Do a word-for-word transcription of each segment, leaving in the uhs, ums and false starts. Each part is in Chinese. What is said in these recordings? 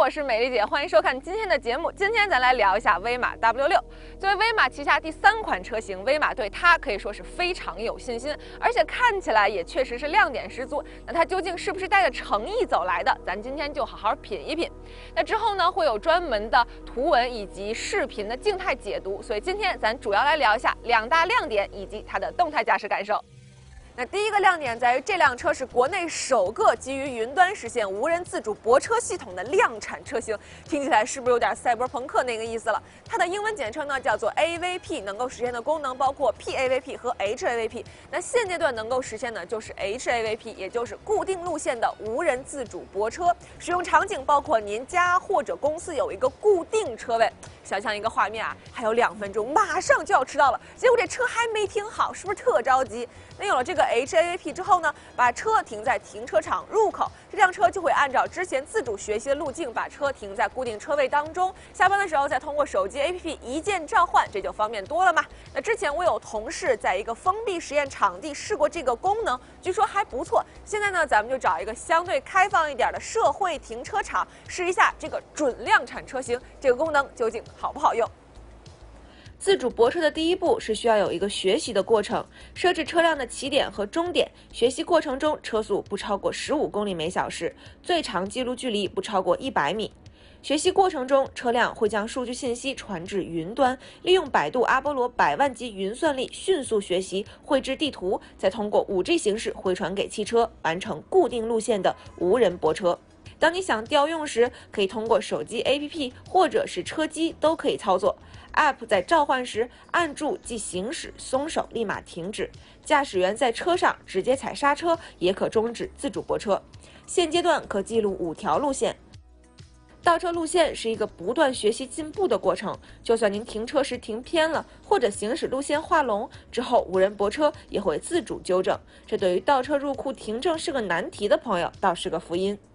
我是美丽姐，欢迎收看今天的节目。今天咱来聊一下威马 W 六。作为威马旗下第三款车型，威马对它可以说是非常有信心，而且看起来也确实是亮点十足。那它究竟是不是带着诚意走来的？咱今天就好好品一品。那之后呢，会有专门的图文以及视频的静态解读，所以今天咱主要来聊一下两大亮点以及它的动态驾驶感受。那第一个亮点在于这辆车是国内首个基于云端实现无人自主泊车系统的量产车型，听起来是不是有点赛博朋克那个意思了？它的英文简称呢叫做 A V P， 能够实现的功能包括 P A V P 和 H A V P。那现阶段能够实现的就是 H A V P， 也就是固定路线的无人自主泊车。使用场景包括您家或者公司有一个固定车位，想象一个画面啊，还有两分钟，马上就要迟到了，结果这车还没停好，是不是特着急？那有了这个 H A V P 之后呢，把车停在停车场入口，这辆车就会按照之前自主学习的路径，把车停在固定车位当中。下班的时候再通过手机 A P P 一键召唤，这就方便多了嘛。那之前我有同事在一个封闭实验场地试过这个功能，据说还不错。现在呢，咱们就找一个相对开放一点的社会停车场，试一下这个准量产车型，这个功能究竟好不好用？自主泊车的第一步是需要有一个学习的过程，设置车辆的起点和终点，学习过程中车速不超过十五公里每小时，最长记录距离不超过一百米。学习过程中，车辆会将数据信息传至云端，利用百度阿波罗百万级云算力迅速学习，绘制地图，再通过 五 G 形式回传给汽车，完成固定路线的无人泊车。当你想调用时，可以通过手机 A P P 或者是车机都可以操作。App 在召唤时按住即行驶，松手立马停止。驾驶员在车上直接踩刹车，也可终止自主泊车。现阶段可记录五条路线。倒车路线是一个不断学习进步的过程，就算您停车时停偏了，或者行驶路线画龙，之后无人泊车也会自主纠正。这对于倒车入库停证是个难题的朋友，倒是个福音。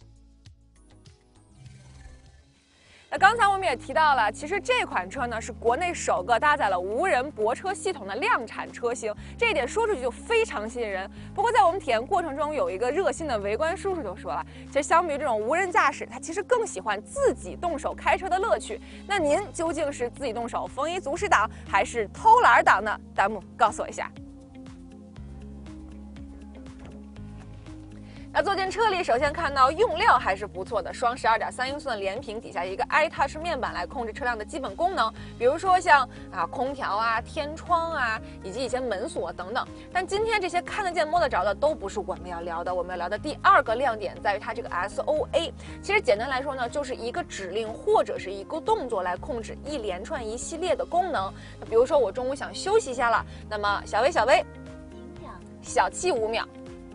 那刚才我们也提到了，其实这款车呢是国内首个搭载了无人泊车系统的量产车型，这一点说出去就非常吸引人。不过在我们体验过程中，有一个热心的围观叔叔就说了，其实相比于这种无人驾驶，他其实更喜欢自己动手开车的乐趣。那您究竟是自己动手丰衣足食党，还是偷懒党呢？弹幕告诉我一下。那坐进车里，首先看到用料还是不错的，双十二点三英寸的连屏，底下一个 iTouch 面板来控制车辆的基本功能，比如说像啊空调啊、天窗啊，以及一些门锁等等。但今天这些看得见摸得着的都不是我们要聊的，我们要聊的第二个亮点在于它这个 S O A。其实简单来说呢，就是一个指令或者是一个动作来控制一连串一系列的功能。那比如说我中午想休息一下了，那么小微小微，小气五秒。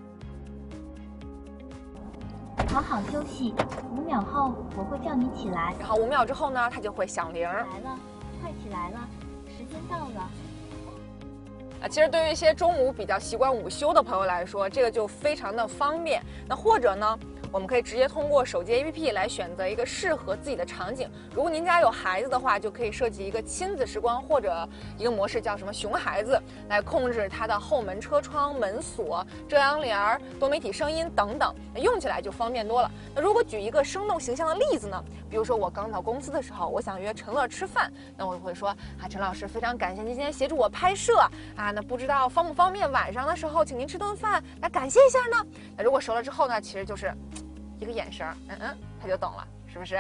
好好休息，五秒后我会叫你起来。 然后五秒之后呢，它就会响铃。 来了，快起来了，时间到了。 啊，其实对于一些中午比较习惯午休的朋友来说，这个就非常的方便。那或者呢，我们可以直接通过手机 A P P 来选择一个适合自己的场景。如果您家有孩子的话，就可以设计一个亲子时光，或者一个模式叫什么熊孩子，来控制它的后门车窗、门锁、遮阳帘、多媒体声音等等，用起来就方便多了。那如果举一个生动形象的例子呢？比如说我刚到公司的时候，我想约陈乐吃饭，那我会说啊，陈老师非常感谢您今天协助我拍摄啊，那不知道方不方便晚上的时候请您吃顿饭来感谢一下呢？那如果熟了之后呢，其实就是一个眼神，嗯嗯，他就懂了，是不是？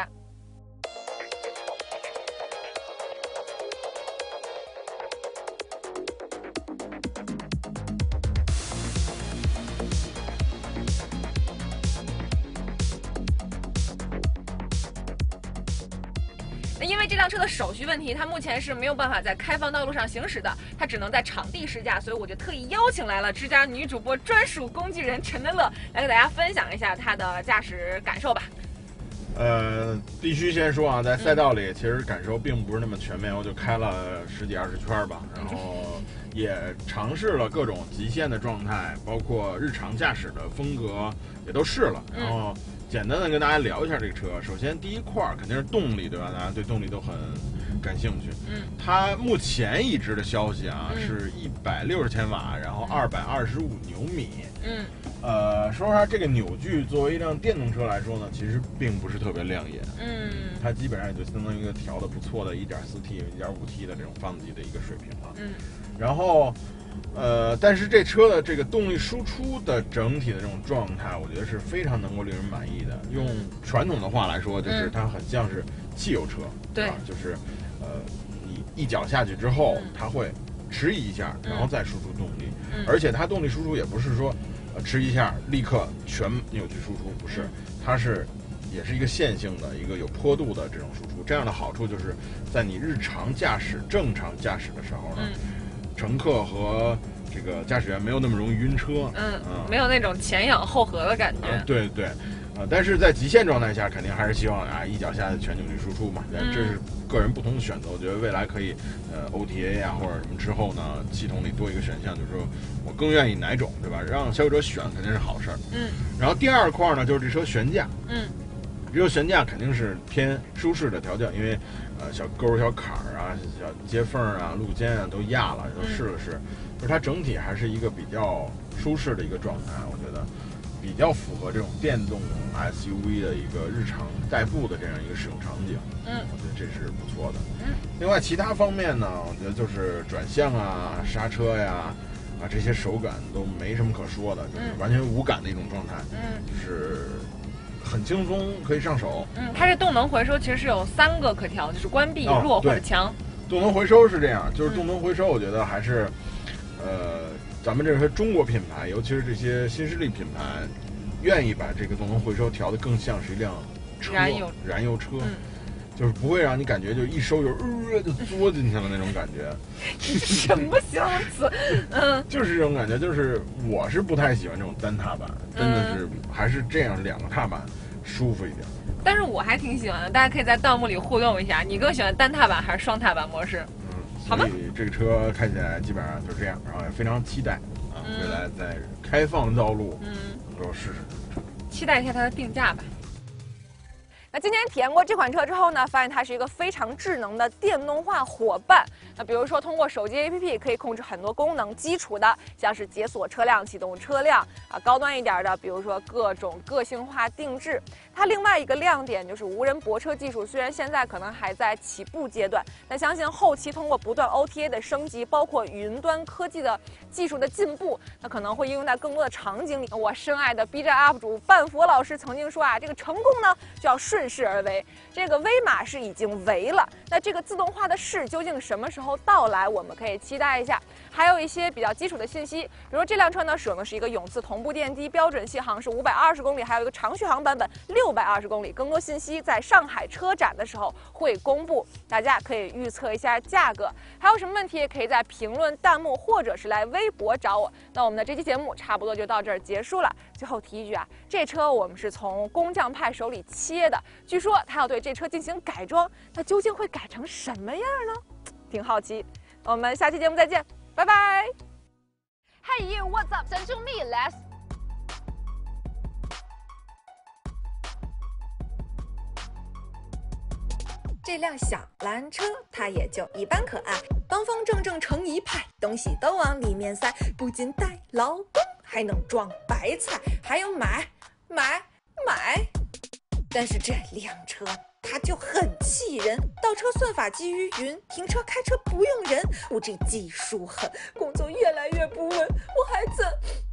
那因为这辆车的手续问题，它目前是没有办法在开放道路上行驶的，它只能在场地试驾，所以我就特意邀请来了之家女主播专属工具人陈德乐，来给大家分享一下他的驾驶感受吧。 呃，必须先说啊，在赛道里其实感受并不是那么全面，我就开了十几二十圈吧，然后也尝试了各种极限的状态，包括日常驾驶的风格也都试了，然后简单的跟大家聊一下这个车。首先第一块肯定是动力，对吧？大家对动力都很感兴趣。嗯，它目前已知的消息啊，嗯、是一百六十千瓦，然后二百二十五牛米。嗯。 呃，说实话，这个扭矩作为一辆电动车来说呢，其实并不是特别亮眼。 嗯， 它基本上也就相当于一个调的不错的 一点四 T、一点五 T 的这种发动机的一个水平了。 嗯， 然后，呃，但是这车的这个动力输出的整体的这种状态，我觉得是非常能够令人满意的。用传统的话来说，就是它很像是汽油车， 对、 嗯，就是呃，你一脚下去之后，它会迟疑一下，然后再输出动力， 嗯、 而且它动力输出也不是说。呃，迟一下立刻全扭矩输出，不是，它是也是一个线性的一个有坡度的这种输出。这样的好处就是在你日常驾驶、正常驾驶的时候呢，嗯、乘客和这个驾驶员没有那么容易晕车， 嗯，嗯没有那种前仰后合的感觉。 呃、对对，呃，但是在极限状态下，肯定还是希望啊一脚下全扭矩输出嘛，嗯、这是个人不同的选择。我觉得未来可以，呃 ，O T A 啊或者什么之后呢，系统里多一个选项，就是说我更愿意哪种，对吧？让消费者选肯定是好事儿。 嗯。 然后第二块呢，就是这车悬架。 嗯。 这车悬架肯定是偏舒适的调教，因为呃小沟、小坎儿啊、小接缝啊、路肩啊都压了，都试了试，嗯、就是它整体还是一个比较舒适的一个状态，我觉得。比较符合这种电动 S U V 的一个日常代步的这样一个使用场景， 嗯， 我觉得这是不错的。 嗯， 另外其他方面呢，我觉得就是转向啊、刹车呀、啊这些手感都没什么可说的，就是完全无感的一种状态， 嗯， 就是很轻松可以上手。 嗯，它这动能回收其实是有三个可调，就是关闭、弱或者强。 动能回收是这样，就是动能回收，我觉得还是，嗯、呃。咱们这些中国品牌，尤其是这些新势力品牌，愿意把这个动能回收调得更像是一辆车， 燃油燃油车， 嗯、 就是不会让你感觉就一收油，呃，就作进去了那种感觉。 什么形容词？嗯， 就是这种感觉，就是我是不太喜欢这种单踏板，真的是、嗯、还是这样两个踏板舒服一点。 但是我还挺喜欢的，大家可以在弹幕里互动一下，你更喜欢单踏板还是双踏板模式？ 所以这个车开起来基本上就这样，然后也非常期待啊，嗯、未来在开放道路，嗯，能够试试。 期待一下它的定价吧。那今天体验过这款车之后呢，发现它是一个非常智能的电动化伙伴。那比如说通过手机 A P P 可以控制很多功能，基础的像是解锁车辆、启动车辆啊，高端一点的，比如说各种个性化定制。它另外一个亮点就是无人泊车技术，虽然现在可能还在起步阶段，但相信后期通过不断 O T A 的升级，包括云端科技的技术的进步，那可能会应用在更多的场景里。我深爱的 B 站 U P 主半佛老师曾经说啊，这个成功呢就要顺势而为。这个威马是已经为了，那这个自动化的势究竟什么时候到来？我们可以期待一下。还有一些比较基础的信息，比如说这辆车呢使用的是一个永磁同步电机，标准续航是五百二十公里，还有一个长续航版本六百二十公里。更多信息在上海车展的时候会公布，大家可以预测一下价格。还有什么问题可以在评论、弹幕或者是来微博找我。那我们的这期节目差不多就到这儿结束了。最后提一句啊，这车我们是从工匠派手里切的，据说他要对这车进行改装，那究竟会改成什么样呢？挺好奇。我们下期节目再见，拜拜。Hey you, what's up? Send to me, let's. 这辆小蓝车，它也就一般可爱，方方正正成一派，东西都往里面塞，不仅带劳工，还能装白菜，还有买买买。但是这辆车它就很气人，倒车算法基于云，停车开车不用人，五 G 技术狠，工作越来越不稳，我还怎